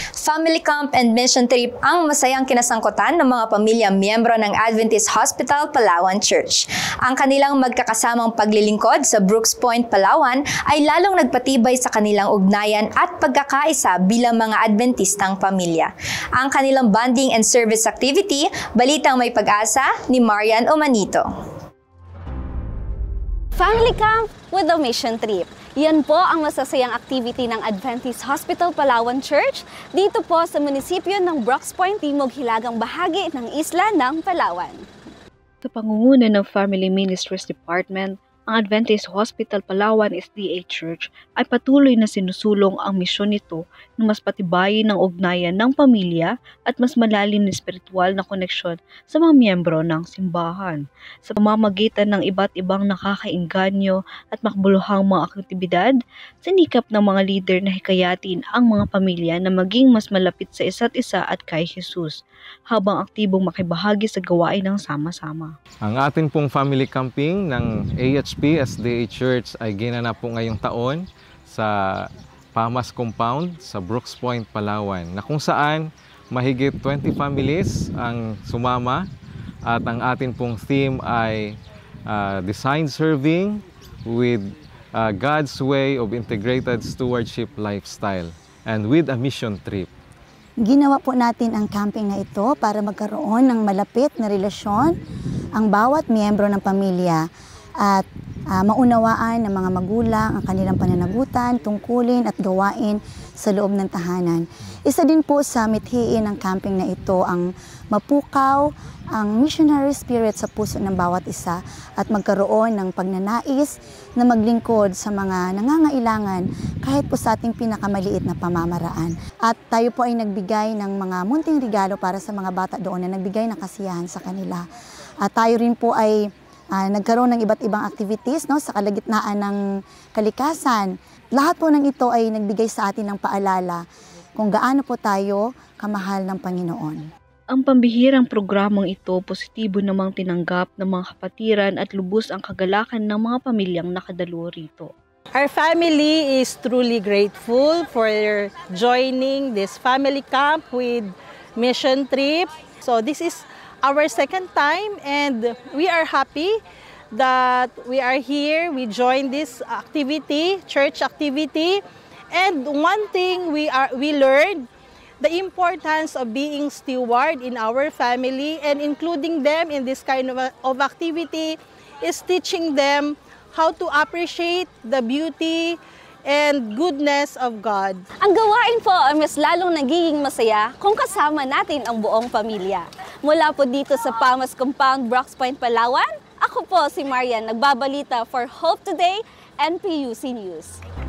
Family camp and mission trip ang masayang kinasangkutan ng mga pamilya miyembro ng Adventist Hospital, Palawan Church. Ang kanilang magkakasamang paglilingkod sa Brooks Point, Palawan ay lalong nagpatibay sa kanilang ugnayan at pagkakaisa bilang mga Adventistang pamilya. Ang kanilang bonding and service activity, Balitang May Pag-asa ni Marian Omanito. Family camp with a mission trip. Yan po ang masasayang activity ng Adventist Hospital Palawan Church dito po sa munisipyo ng Brooks Point, Timog Hilagang bahagi ng isla ng Palawan. Sa pangunguna ng Family Ministries Department, ang Adventist Hospital Palawan SDA Church ay patuloy na sinusulong ang misyon nito na mas patibayin ng ugnayan ng pamilya at mas malalim na spiritual na koneksyon sa mga miyembro ng simbahan. Sa pamamagitan ng iba't ibang nakakainganyo at makbuluhang mga aktibidad, sinikap ng mga leader na hikayatin ang mga pamilya na maging mas malapit sa isa't isa at kay Jesus, habang aktibong makibahagi sa gawain ng sama-sama. Ang atin pong family camping ng AHP SDA Church ay ginanap po ngayong taon sa Pamas Compound sa Brooks Point, Palawan, na kung saan mahigit 20 families ang sumama at ang atin pong theme ay Design Serving with God's Way of Integrated Stewardship Lifestyle and with a mission trip. Ginawa po natin ang camping na ito para magkaroon ng malapit na relasyon ang bawat miyembro ng pamilya at maunawaan ng mga magulang ang kanilang pananagutan, tungkulin at gawain sa loob ng tahanan. Isa din po sa mithiin ng camping na ito ang mapukaw ang missionary spirit sa puso ng bawat isa at magkaroon ng pagnanais na maglingkod sa mga nangangailangan kahit po sa ating pinakamaliit na pamamaraan. At tayo po ay nagbigay ng mga munting regalo para sa mga bata doon na nagbigay ng kasiyahan sa kanila. At tayo rin po ay nagkaroon ng iba't ibang activities sa kalagitnaan ng kalikasan. Lahat po ng ito ay nagbigay sa atin ng paalala kung gaano po tayo kamahal ng Panginoon. Ang pambihirang programang ito positibo namang tinanggap ng mga kapatiran at lubos ang kagalakan ng mga pamilyang nakadalo rito. Our family is truly grateful for joining this family camp with mission trip. So this is our second time and we are happy that we are here. We joined this activity, church activity. And one thing we learned, the importance of being steward in our family and including them in this kind of activity is teaching them how to appreciate the beauty and goodness of God. Ang gawain po ay mas lalong nagiging masaya kung kasama natin ang buong pamilya. Mula po dito sa Pamas Compound, Brooks Point, Palawan, ako po si Marian, nagbabalita for Hope Today and PUC News.